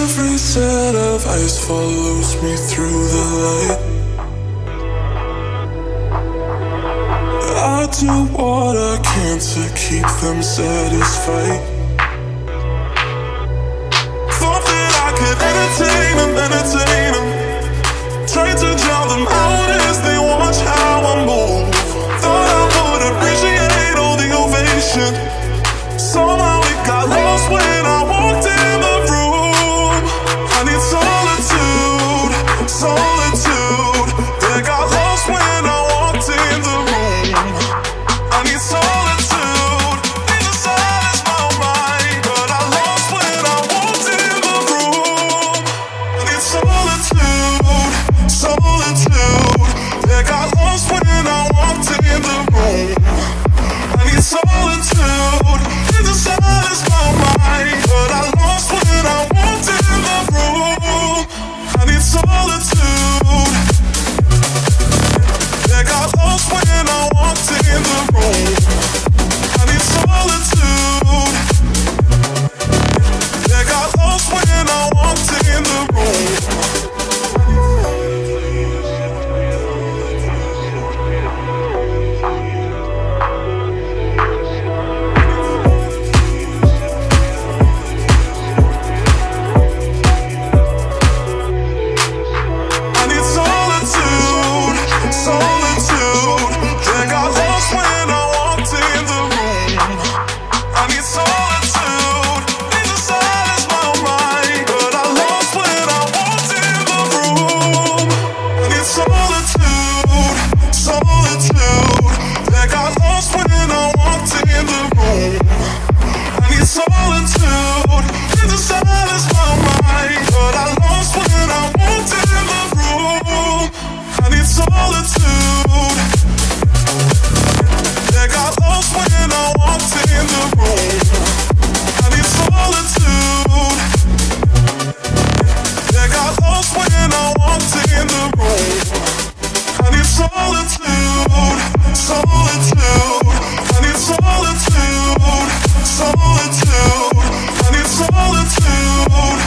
Every set of eyes follows me through the light. I do what I can to keep them satisfied. Thought that I could entertain them, try to drown them out as they watch how I move. Thought I would appreciate all the ovation. Somehow it got lost when I walked in the room. I need solitude, solitude. That got lost when I walked in the room. I need solitude, need to silence my mind. But I lost when I walked in the room. I need solitude, solitude. That got lost when I walked in the room. I need solitude, need to silence my mind. But I lost when I walked in the room. I need solitude. That got lost when I walked in the room. I need solitude. That got lost when I walked in the room. Solitude, I need solitude.